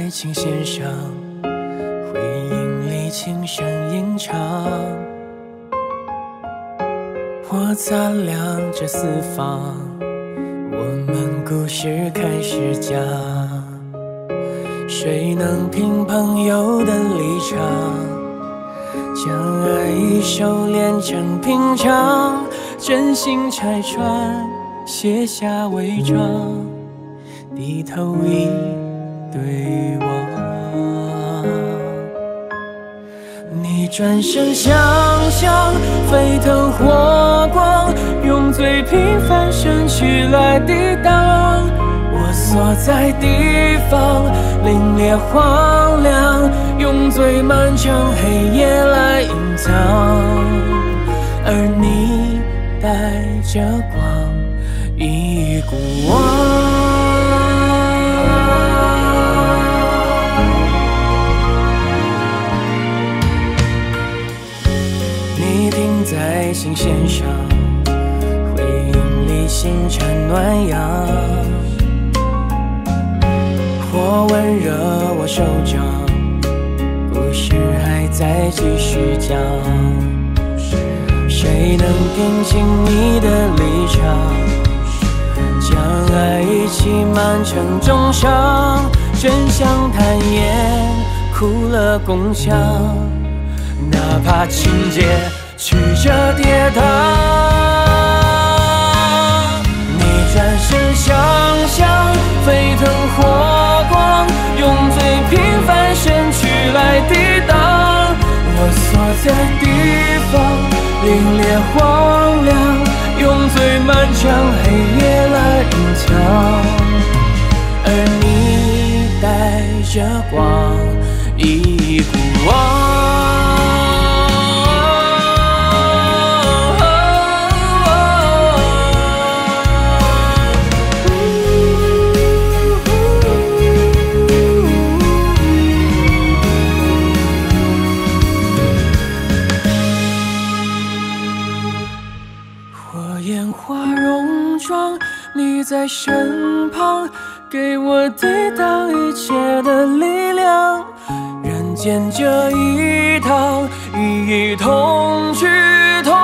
爱情线上，回音里轻声吟唱。我擦亮这四方，我们故事开始讲。谁能凭朋友的立场，将爱意收敛成平常？真心拆穿，卸下伪装，低头一对望。你转身想象沸腾火光，用最平凡身躯来抵挡。我所在地方凛冽荒凉，用最漫长黑夜来隐藏。而你带着光，一股望。你停在心线上，回音里星辰暖阳。火温热我手掌，故事还在继续讲。谁能平静你的立场，将爱一起满成重伤？真相坦言，哭了共享，哪怕情节曲折跌宕。你转身想象沸腾火光，用最平凡身躯来抵挡。我所在地方凛冽荒凉，用最漫长黑夜来隐藏。而你带着光，一股望。烟花戎装，你在身旁，给我抵挡一切的力量。人间这一趟，一同去同